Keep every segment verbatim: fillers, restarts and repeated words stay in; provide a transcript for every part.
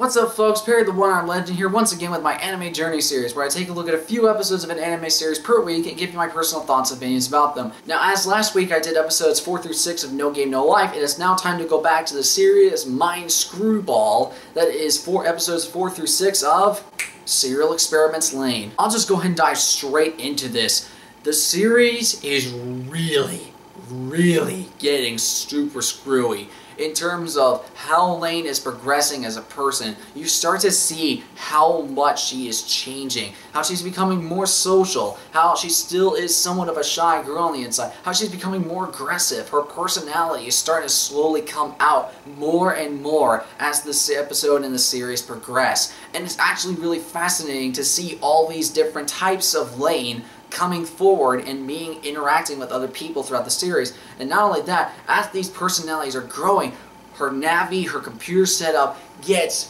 What's up folks, Perry the One-Armed Legend here once again with my anime journey series where I take a look at a few episodes of an anime series per week and give you my personal thoughts and opinions about them. Now as last week I did episodes four through six of No Game No Life, it is now time to go back to the serious mind screwball that is four episodes four through six of Serial Experiments Lain. I'll just go ahead and dive straight into this. The series is really, really getting super screwy. In terms of how Lain is progressing as a person, you start to see how much she is changing, how she's becoming more social, how she still is somewhat of a shy girl on the inside, how she's becoming more aggressive. Her personality is starting to slowly come out more and more as this episode and the series progress. And it's actually really fascinating to see all these different types of Lain coming forward and being interacting with other people throughout the series. And not only that, as these personalities are growing, her Navi, her computer setup gets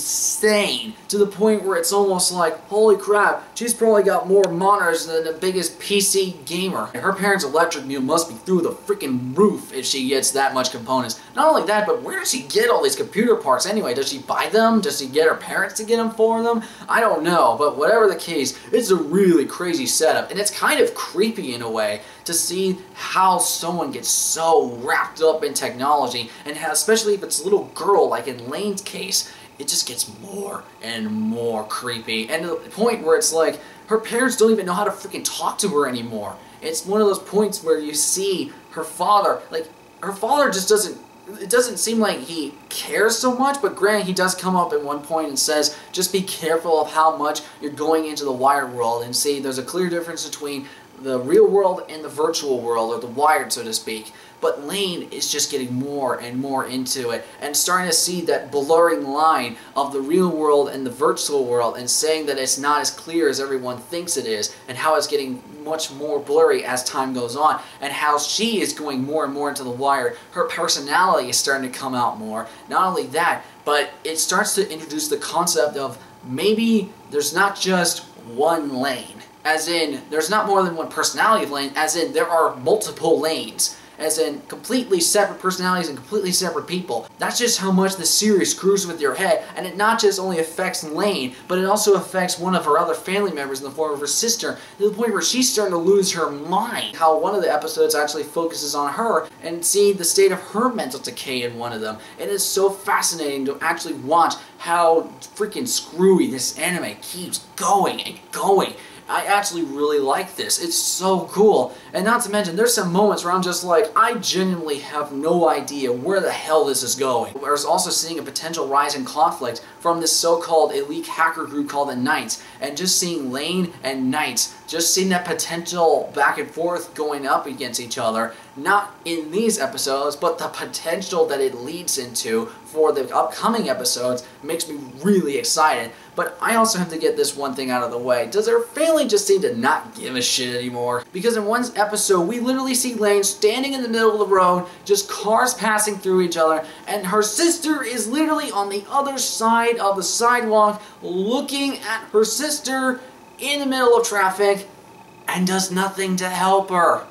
insane to the point where it's almost like, holy crap, she's probably got more monitors than the biggest P C gamer. Her parents' electric bill must be through the freaking roof if she gets that much components. Not only that, but where does she get all these computer parts anyway? Does she buy them? Does she get her parents to get them for them? I don't know, but whatever the case, it's a really crazy setup, and it's kind of creepy in a way to see how someone gets so wrapped up in technology, and how, especially if it's a little girl like in Lain's case, it just gets more and more creepy, and to the point where it's like her parents don't even know how to freaking talk to her anymore. It's one of those points where you see her father, like her father just doesn't, it doesn't seem like he cares so much, but granted he does come up at one point and says, just be careful of how much you're going into the wired world, and see there's a clear difference between the real world and the virtual world, or the wired, so to speak. But Lain is just getting more and more into it, and starting to see that blurring line of the real world and the virtual world, and saying that it's not as clear as everyone thinks it is, and how it's getting much more blurry as time goes on, and how she is going more and more into the wired. Her personality is starting to come out more. Not only that, but it starts to introduce the concept of maybe there's not just one Lain. As in, there's not more than one personality of Lain, as in there are multiple Lains. As in, completely separate personalities and completely separate people. That's just how much the series screws with your head, and it not just only affects Lain, but it also affects one of her other family members in the form of her sister, to the point where she's starting to lose her mind. How one of the episodes actually focuses on her, and see the state of her mental decay in one of them. It is so fascinating to actually watch how freaking screwy this anime keeps going and going. I actually really like this. It's so cool. And not to mention, there's some moments where I'm just like, I genuinely have no idea where the hell this is going. There's also seeing a potential rise in conflict from this so-called elite hacker group called the Knights. And just seeing Lain and Knights, just seeing that potential back and forth going up against each other. Not in these episodes, but the potential that it leads into for the upcoming episodes makes me really excited. But I also have to get this one thing out of the way. Does her family just seem to not give a shit anymore? Because in one episode, we literally see Lain standing in the middle of the road, just cars passing through each other, and her sister is literally on the other side of the sidewalk looking at her sister in the middle of traffic and does nothing to help her.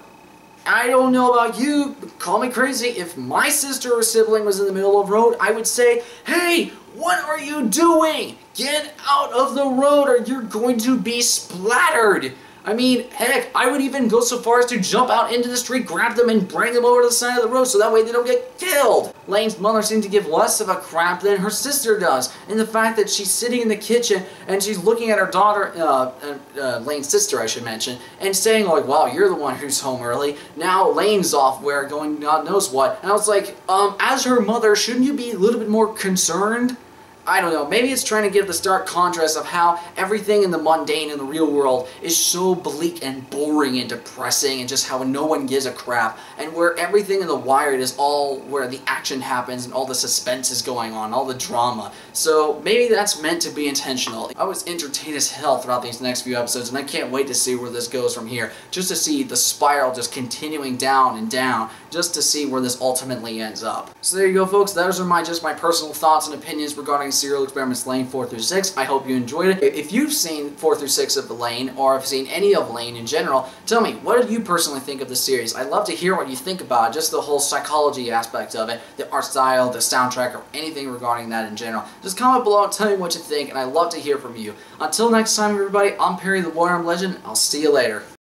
I don't know about you, call me crazy, if my sister or sibling was in the middle of the road, I would say, hey, what are you doing? Get out of the road or you're going to be splattered. I mean, heck, I would even go so far as to jump out into the street, grab them, and bring them over to the side of the road so that way they don't get killed. Lain's mother seems to give less of a crap than her sister does. And the fact that she's sitting in the kitchen and she's looking at her daughter, uh, uh, uh, Lain's sister I should mention, and saying like, wow, you're the one who's home early. Now Lain's off where going God knows what. And I was like, um, as her mother, shouldn't you be a little bit more concerned? I don't know, maybe it's trying to give the stark contrast of how everything in the mundane in the real world is so bleak and boring and depressing, and just how no one gives a crap, and where everything in the wired is all where the action happens and all the suspense is going on, all the drama. So maybe that's meant to be intentional. I was entertained as hell throughout these next few episodes, and I can't wait to see where this goes from here, just to see the spiral just continuing down and down, just to see where this ultimately ends up. So there you go folks, those are my just my personal thoughts and opinions regarding Serial Experiments Lane four through six. I hope you enjoyed it. If you've seen four through six of the Lane, or have seen any of Lane in general, tell me, what did you personally think of the series? I'd love to hear what you think about it, just the whole psychology aspect of it, the art style, the soundtrack, or anything regarding that in general. Just comment below and tell me what you think, and I'd love to hear from you. Until next time, everybody, I'm Perry the Warhammer Legend. I'll see you later.